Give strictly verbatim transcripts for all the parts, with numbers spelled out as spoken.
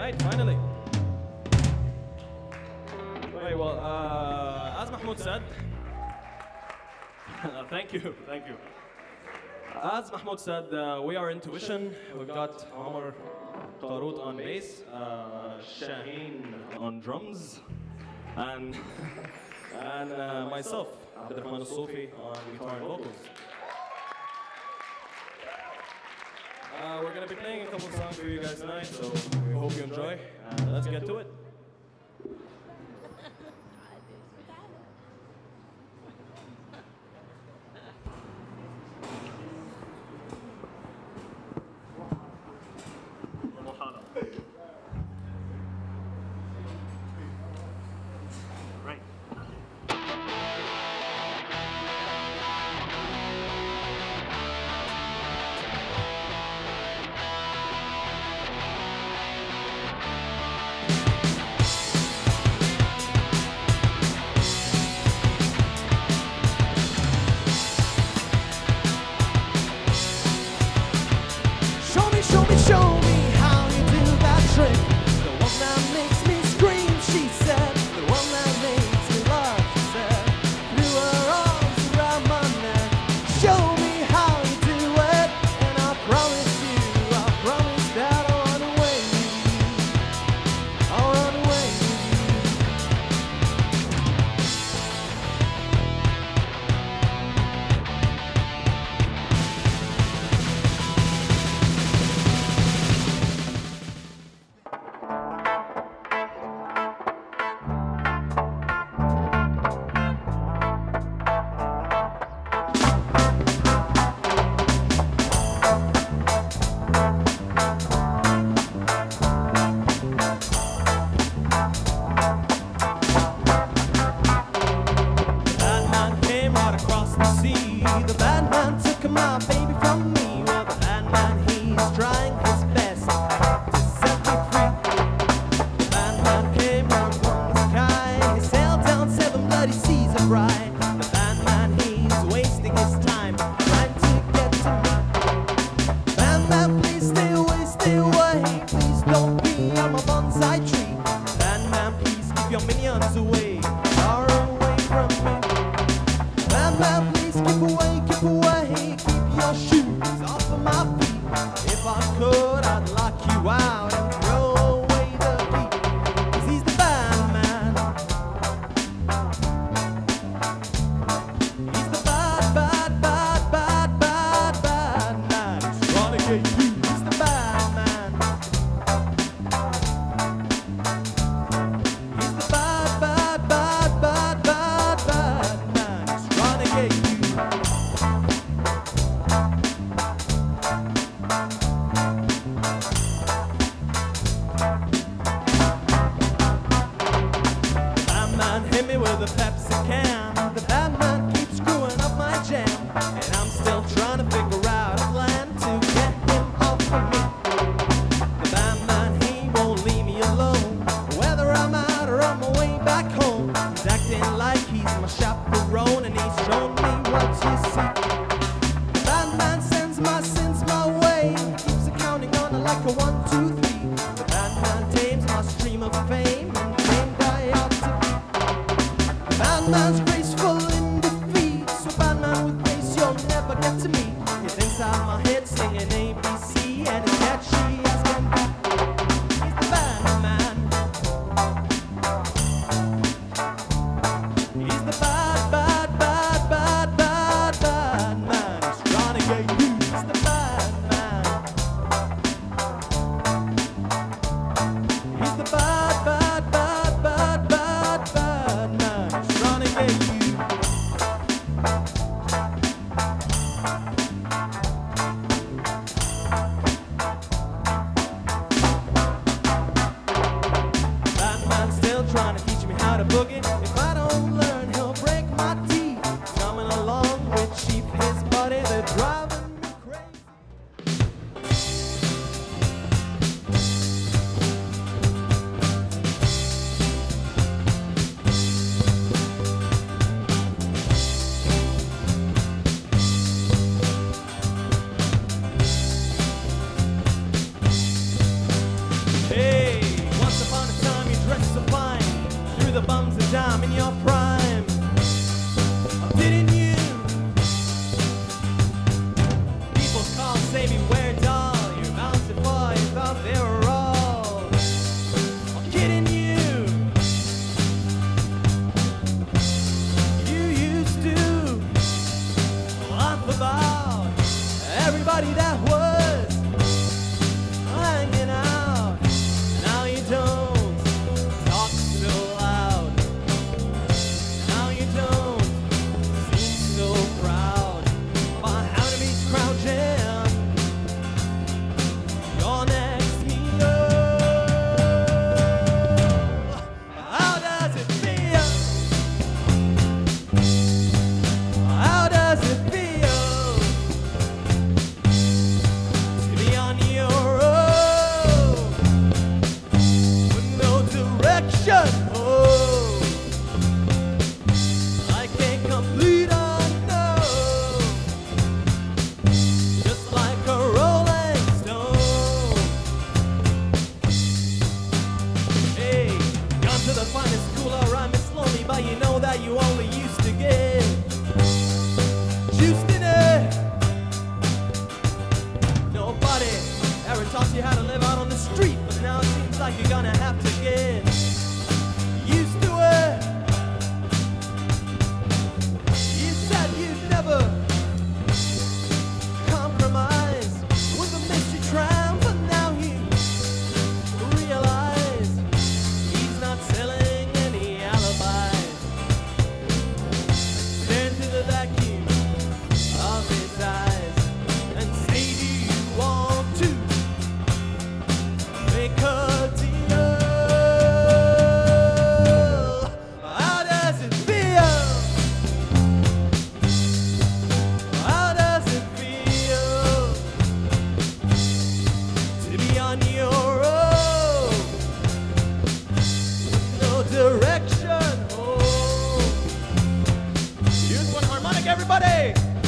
right, finally. Right, well, uh, as Mahmoud said, thank you, thank you. As Mahmoud said, uh, we are Intuition. We've got Omar Qarut on bass, uh, Shaheen on drums, and and uh, myself, Abdurrahman Al-Sufi, on guitar and vocals. Uh, we're going to be playing a couple of songs for you guys tonight, so we hope you enjoy, and let's get to it. He's the bad, bad, bad, bad, bad, bad. to the bums a dime in your prime. Oh, didn't you? People call, say beware doll. You're bountiful, you thought they were all. Oh, kidding you. You used to laugh about everybody that was hanging out. Now you don't talk so loud. Now you don't seem so proud about having to be crouching. You're next to me. Oh, how does it feel? How does it feel to be on your own with no direction? Oh, like a complete unknown, just like a rolling stone. Hey, gone to the finest school, alright, Miss Lonely, but you know that you only used to get juiced in it. Nobody ever taught you how to live out on the street, but now it seems like you're gonna have to get used to it. You said you'd never compromise with a mystery tram, but now you realize he's not selling any alibis. Stare into the vacuum of his eyes and say, do you want to make a deal? How does it feel? How does it feel to be on your own with no direction? Oh, use one harmonic, everybody.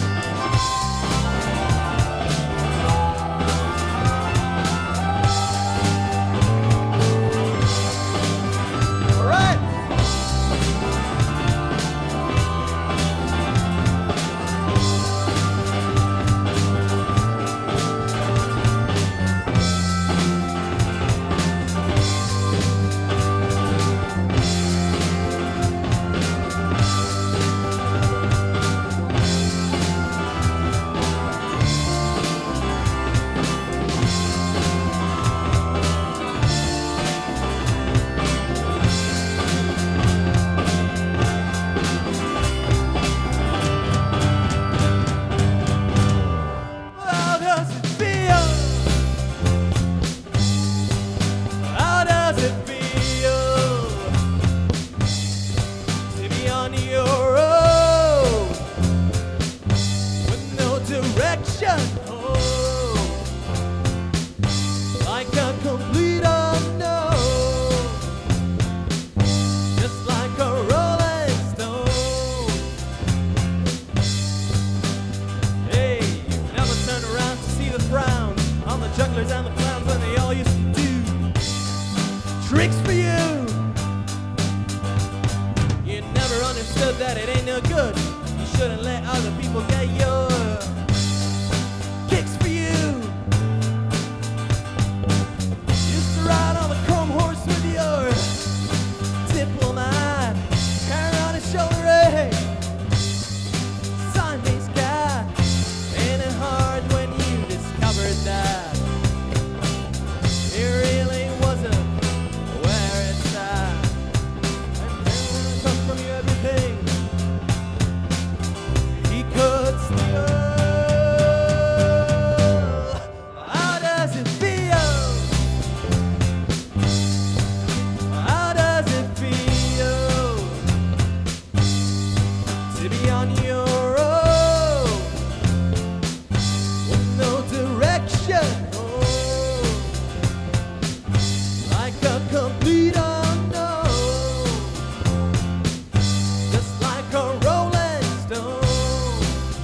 All right. How does it feel? How does it feel to be on your own with no direction? Oh, like a complete unknown, just like a rolling stone. Hey, you never turn around to see the frowns on the jugglers and the clowns when they all used to do tricks for you. You never understood that it ain't no good. You shouldn't let other people get your kicks for you. Used to ride on the chrome horse with your diplomat, carry on his shoulder, hey. Sign-based cat. Ain't it hard when you discovered that it really wasn't where it's at? And then took from you everything he could steal. How does it feel? How does it feel to be on your own with no direction? Oh, like a complete unknown, just like a rolling stone.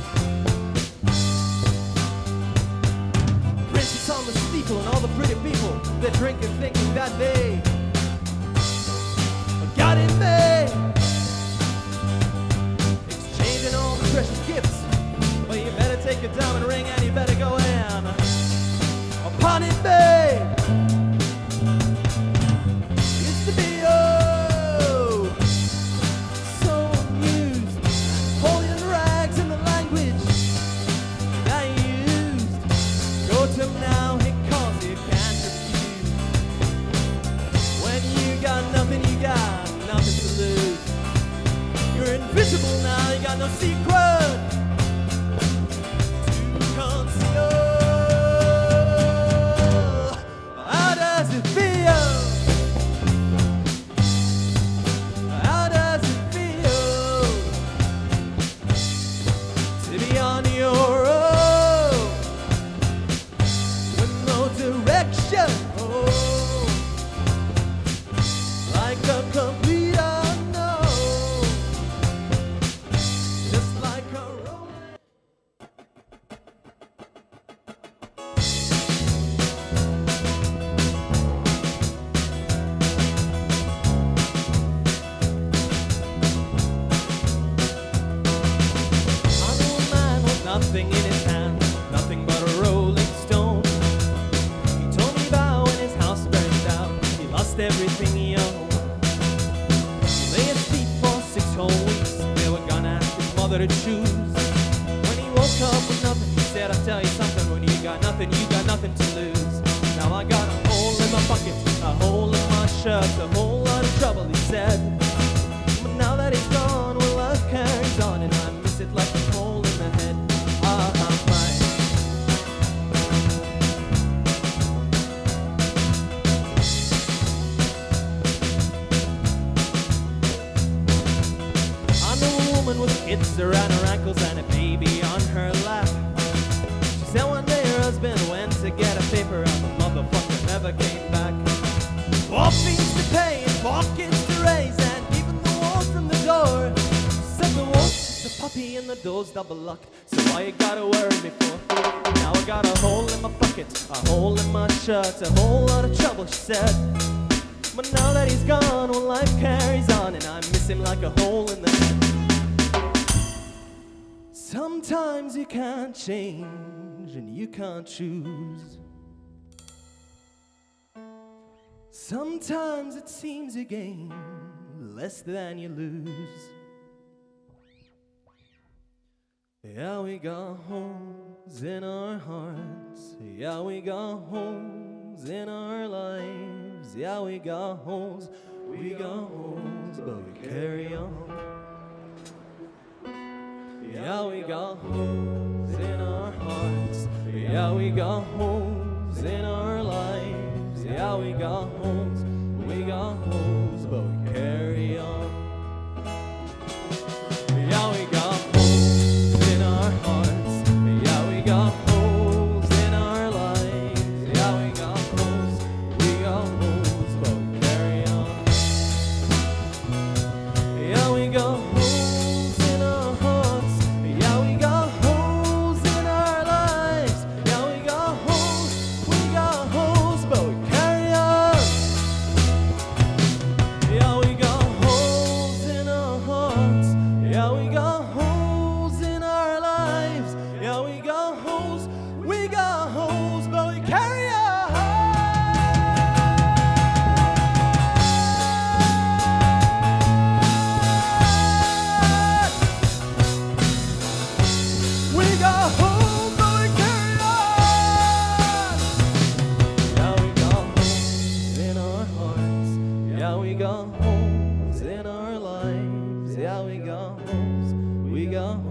Princess on the steeple and all the pretty people that drink and thinking that they got in there. invincible now, you got no secret to conceal. How does it feel? How does it feel to be on your own with no direction? Oh, like a complete unknown, just like a romance. I know a man with nothing in his hand, nothing but a rolling stone. He told me about when his house burned down, he lost everything he owned. He lay asleep for six whole weeks, they were gonna ask his mother to choose. When he woke up with nothing, he said, I'll tell you something, when you got nothing, you got nothing to lose. Now I got a hole in my bucket, a hole in my shirt, a whole lot of trouble, he said. But now that he's gone, well, life carries on, and I miss it like a hole in the head. Ah, I'm fine. I know a woman with kids around her ankles and a baby on her lap. She said one day her husband went to get a paper and the motherfucker never came back. Four fees to pay and four kids to raise, and even the walls from the door. Said the wolf, the puppy, and the door's double locked. So why you gotta worry me for? Now I got a hole in my bucket, a hole in my shirt, a whole lot of trouble, she said. But now that he's gone, well, life carries on, and I miss him like a hole in the head. Sometimes you can't change and you can't choose. Sometimes it seems you gain less than you lose. Yeah, we got holes in our hearts. Yeah, we got holes in our lives. Yeah, we got holes, we got holes, but we carry on. Yeah, we got holes in our hearts. Yeah, we got holes in our lives. Yeah, we got holes, we got holes, but we carry on. Yeah, we got holes in our hearts. Yeah, we got holes in our lives. Yeah, we got holes, we got holes, but we carry on. Yeah, we got holes in our hearts. Yeah, we got holes in our lives. Yeah, we got holes, we got holes, but we carry on. Yeah, we got holes in our hearts. Yeah, we got holes in our lives. Yeah, we got holes, we got holes, but we carry on. We got holes, but we carry on. Yeah, we got holes in our hearts. Yeah, we got holes in our lives. Yeah, we got holes, we got